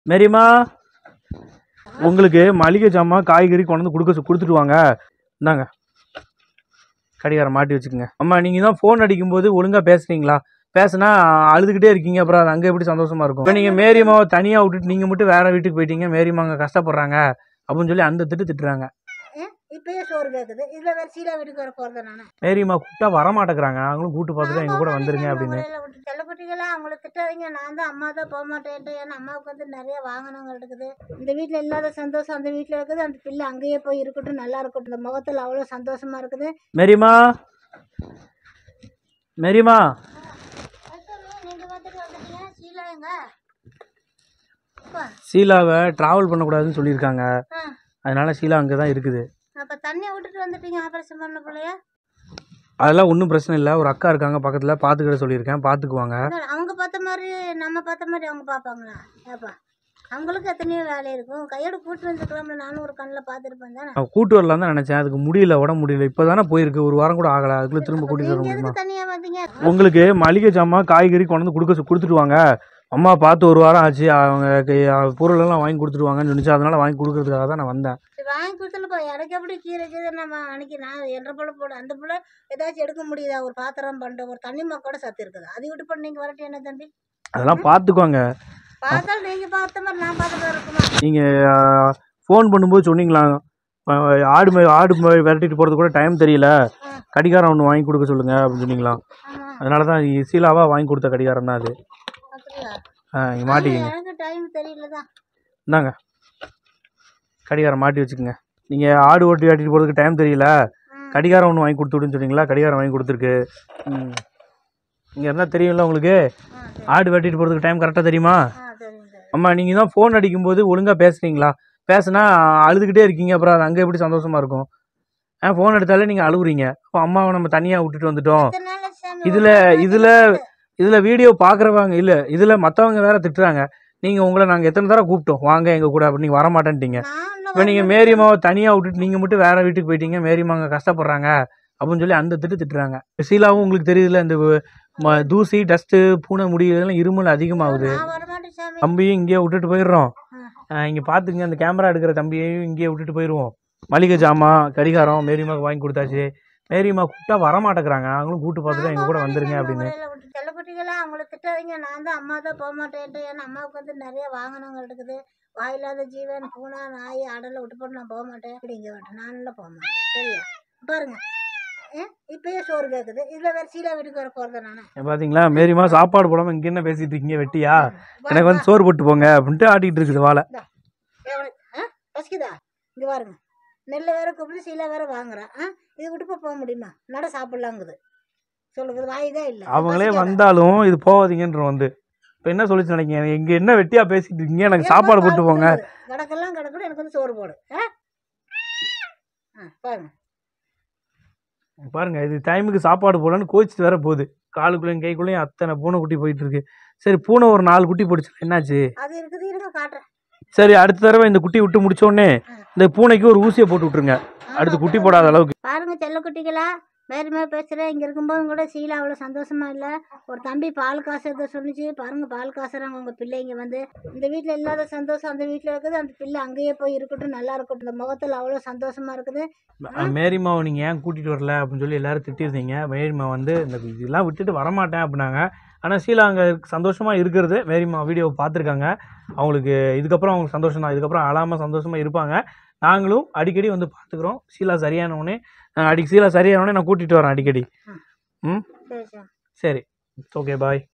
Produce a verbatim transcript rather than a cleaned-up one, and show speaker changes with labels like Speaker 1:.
Speaker 1: மேரிமா உங்களுக்கு மளிகை ஜாமான் காய்கறி கொண்டு வந்து கொடுக்க கொடுத்துட்டு வாங்க. இந்தாங்க கடிகாரம் மாட்டி வச்சுக்கோங்க. அம்மா நீங்கள் தான் ஃபோன் அடிக்கும்போது ஒழுங்காக பேசுகிறீங்களா? பேசுனா அழுதுகிட்டே இருக்கீங்க, அப்புறம் அது அங்கே எப்படி சந்தோஷமா இருக்கும்? இப்போ நீங்கள் மேரிமாவை தனியாக விட்டுட்டு நீங்கள் மட்டும் வேற வீட்டுக்கு போயிட்டீங்க, மேரிமா அங்கே கஷ்டப்படுறாங்க அப்படின்னு சொல்லி அந்த திட்டு திட்டுறாங்க.
Speaker 2: இப்பயே சோறு கேட்குது, இதில் வேறு சீலா வீட்டுக்கு வர போகிறத நான்
Speaker 1: மேரிமா கூப்பிட்டா வரமாட்டேங்கிறாங்க, அவங்களும் கூப்பிட்டு பார்த்துட்டு எங்கள் கூட வந்துருங்க அப்படின்னு.
Speaker 2: செல்லக்குட்டிகளாம் அவங்கள திட்டாதீங்க, நான் தான் அம்மா தான் போக மாட்டேன்ட்டு. ஏன்னா அம்மாவுக்கு வந்து நிறைய வாகனங்கள் இருக்குது. இந்த வீட்டில் இல்லாத சந்தோஷம் அந்த வீட்டில் இருக்குது. அந்த பிள்ளை அங்கேயே போய் இருக்கட்டும், நல்லா இருக்கட்டும். இந்த முகத்தில் அவ்வளோ சந்தோஷமா இருக்குது.
Speaker 1: மேரிமா மேரிமா
Speaker 2: நீங்கள் வந்துட்டு வந்துட்டீங்க. சீலா எங்க?
Speaker 1: ஷீலாவை ட்ராவல் பண்ணக்கூடாதுன்னு சொல்லியிருக்காங்க, அதனால ஷீலா அங்கே தான் இருக்குது.
Speaker 2: அப்போ தண்ணியை விட்டுட்டு வந்துட்டீங்க ஆப்ரேஷன் பண்ண பிள்ளையா?
Speaker 1: அதெல்லாம் ஒன்றும் பிரச்சனை இல்லை, ஒரு அக்கா இருக்காங்க பக்கத்தில், பார்த்துக்கிட சொல்லியிருக்கேன், பார்த்துக்குவாங்க.
Speaker 2: அவங்க பார்த்த மாதிரி நம்ம பார்த்த மாதிரி அவங்க பார்ப்பாங்களா? ஏப்பா அவங்களுக்கு எத்தனையோ வேலை இருக்கும், கையோட கூட்டு வந்துக்கலாம்ல. நானும் ஒரு கண்ணில் பார்த்துருப்பேன் தானே.
Speaker 1: நான் கூட்டு வரலாம் தான் நினச்சேன், அதுக்கு முடியல, உடம்பு முடியல. இப்போ தானே போயிருக்கு, ஒரு வாரம் கூட ஆகலை, அதுக்குள்ளே திரும்ப கூட்டிகிட்டு வர முடியுமா?
Speaker 2: தனியாக வந்தீங்க.
Speaker 1: உங்களுக்கு மளிகை ஜாமான் காய்கறி கொண்டு வந்து கொடுக்க கொடுத்துட்டு வாங்க. அம்மா பார்த்து ஒரு வாரம் ஆச்சு, அவங்க பொருளெல்லாம் வாங்கி கொடுத்துருவாங்கன்னு சொன்னிச்சு, அதனால வாங்கி கொடுக்கறதுக்காக தான் நான் வந்தேன்.
Speaker 2: வாங்கி கொடுத்துருப்பா, எனக்கு எப்படி கீரை கீரை நம்ம அன்னைக்கு நான் என்ற பிள்ளை போட அந்த பிள்ளை ஏதாச்சும் எடுக்க முடியுதா? ஒரு பாத்திரம் பண்ணுற ஒரு தண்ணி மக்கோட சத்து இருக்குது, அதை விட்டு பண்ண நீங்கள் வரட்டு என்ன தம்பி?
Speaker 1: அதெல்லாம் பார்த்துக்குவாங்க.
Speaker 2: பார்த்தாலும் நீங்கள் பார்த்த மாதிரி நான் பார்த்த மாதிரி இருக்குமா?
Speaker 1: நீங்கள் ஃபோன் பண்ணும்போது சொன்னீங்களா, ஆடு ஆடு விரட்டிட்டு போகிறது கூட டைம் தெரியல, கடிகாரம் ஒன்று வாங்கி கொடுக்க சொல்லுங்க அப்படின்னு சொன்னீங்களா? அதனால தான் சீலாவா வாங்கி கொடுத்த கடிகாரம் தான் அது. ஆ இங்கே மாட்டிக்கிங்க.
Speaker 2: எனக்கு டைம் தெரியல தான்.
Speaker 1: இந்தாங்க கடிகாரம் மாட்டி வச்சுக்கோங்க. நீங்கள் ஆடு ஓட்டி ஆட்டிட்டு போகிறதுக்கு டைம் தெரியல, கடிகாரம் ஒன்று வாங்கி கொடுத்து விடுன்னு சொன்னீங்களா, கடிகாரம் வாங்கி கொடுத்துருக்கு. ம் இங்கே இருந்தால் தெரியும்ல உங்களுக்கு, ஆடு வெட்டிட்டு போகிறதுக்கு டைம் கரெக்டாக தெரியுமா? அம்மா நீங்கள் தான் ஃபோன் அடிக்கும்போது ஒழுங்காக பேசுகிறீங்களா? பேசுனா அழுதுகிட்டே இருக்கீங்க, அப்புறம் அது அங்கே எப்படி சந்தோஷமாக இருக்கும்? ஆ ஃபோன் எடுத்தாலே நீங்கள் அழுகுறீங்க. அப்போ அம்மாவை நம்ம தனியாக விட்டுட்டு வந்துட்டோம். இதில் இதில் இதில் வீடியோ பார்க்குறவங்க இல்லை, இதில் மற்றவங்க வேறு திட்டுறாங்க. நீங்கள் உங்களை நாங்கள் எத்தனை தடவை கூப்பிட்டோம் வாங்க எங்கள் கூட, அப்படி நீங்கள் வரமாட்டேன்ட்டீங்க. இப்போ நீங்கள் மேரிமாவை தனியாக விட்டுட்டு நீங்கள் மட்டும் வேறு வீட்டுக்கு போயிட்டீங்க, மேரிமா அங்கே கஷ்டப்படுறாங்க அப்படின்னு சொல்லி அந்த திட்டு திட்டுறாங்க. ஷீலாவும் உங்களுக்கு தெரியுதுல, இந்த தூசி டஸ்ட்டு பூனை முடி இதெல்லாம் இருமல் அதிகமாகுது. தம்பியும் இங்கேயே விட்டுட்டு போயிடுறோம். இங்கே பார்த்துங்க, அந்த கேமரா எடுக்கிற தம்பியையும் இங்கேயே விட்டுட்டு போயிடுவோம். மளிகை ஜாமான் கடிகாரம் மேரிமாவுக்கு வாங்கி கொடுத்தாச்சு, மேரிமா கூப்பிட்டா வரமாட்டேங்கிறாங்க, அவங்களும் கூப்பிட்டு பார்த்துட்டு எங்கள் கூட வந்துருங்க அப்படின்னு.
Speaker 2: செல்லக்குட்டிகளாம் அவங்கள திட்டாதீங்க, நான் தான் அம்மா தான் போக மாட்டேன்ட்டு. ஏன்னா அம்மாவுக்கு வந்து நிறைய வாகனங்கள் இருக்குது. வாயில்லாத ஜீவன் பூனா நாய் ஆடெல்லாம் விட்டு போட்டு நான் போக மாட்டேன் அப்படிங்க மாட்டேன், நானெல்லாம் போக மாட்டேன். சரியா? பாருங்க இப்பயே சோறு கேட்குது, இதில் வேறு சீலா வீட்டுக்கு வர போகிறத நான்.
Speaker 1: பார்த்தீங்களா, மேரிமா சாப்பாடு போடாமல் இங்கே என்ன பேசிட்டு இருக்கீங்க வெட்டியா, எனக்கு வந்து சோறு போட்டு போங்க அப்படின்ட்டு ஆட்டிகிட்டு இருக்குது வாழை.
Speaker 2: பசிக்குதா? இங்கே பாருங்க, நெல்லை வேற கூப்பிட்டு சீலா வேற வாங்குறேன். ஆ இது விட்டு போக முடியுமா? நட சாப்பிட்லாங்குது சொல்லுறது வாய்தான் இல்லை.
Speaker 1: அவங்களே வந்தாலும் இது போகாதீங்கன்ற வந்து இப்போ என்ன சொல்லிச்சு நினைக்கிறீங்க? இங்கே என்ன வெட்டியா பேசிட்டு இருக்கீங்க, எனக்கு சாப்பாடு போட்டு போங்க.
Speaker 2: கிடக்கெல்லாம் கிடக்கூட எனக்கு வந்து சோறு போடு. ஆ பாருங்க
Speaker 1: பாருங்க, இது டைமுக்கு சாப்பாடு போடலான்னு கோச்சிட்டு வேற போகுது. காலுக்குள்ளேயும் கைக்குள்ளேயும் அத்தனை பூனை குட்டி போயிட்டு இருக்கு. சரி பூனை ஒரு நாலு குட்டி போடுச்சு, என்னாச்சு?
Speaker 2: அது இருக்குது, இருங்க காட்டுறேன்.
Speaker 1: சரி அடுத்த தடவை இந்த குட்டி விட்டு முடிச்சோடனே இந்த பூனைக்கு ஒரு ஊசியை போட்டு விட்டுருங்க, அடுத்து குட்டி போடாத அளவுக்கு.
Speaker 2: பாருங்க செல்லக்குட்டிகளா, வேறுமே பேசுகிறேன். இங்கே இருக்கும்போது கூட சீலா அவ்வளோ சந்தோஷமா இல்லை. ஒரு தம்பி பால் காசு எதை சொல்லிச்சு பாருங்க, பால் காசுறாங்க உங்கள் பிள்ளைங்க வந்து. இந்த வீட்டில் இல்லாத சந்தோஷம் அந்த வீட்டில் இருக்குது. அந்த பிள்ளை அங்கேயே போய் இருக்கட்டும், நல்லா இருக்கட்டும். இந்த முகத்தில் அவ்வளோ சந்தோஷமா இருக்குது.
Speaker 1: மேரிமாவை நீங்கள் ஏன் கூட்டிகிட்டு வரல அப்படின்னு சொல்லி எல்லாரும் திட்டிருந்தீங்க. மேரிமா வந்து இந்த இதெல்லாம் விட்டுட்டு வரமாட்டேன் அப்படின்னாங்க. ஆனால் ஷீலா அங்கே சந்தோஷமாக இருக்கிறது மேரிமா வீடியோவை பார்த்துருக்காங்க. அவங்களுக்கு இதுக்கப்புறம் அவங்களுக்கு சந்தோஷம் தான், இதுக்கப்புறம் அழாமல் சந்தோஷமாக இருப்பாங்க. நாங்களும் அடிக்கடி வந்து பார்த்துக்குறோம். ஷீலா சரியானவுடனே அடிக்க ஷீலா சரியானவுடனே நான் கூட்டிகிட்டு வரேன் அடிக்கடி. ம் சரி, ஓகே பாய்.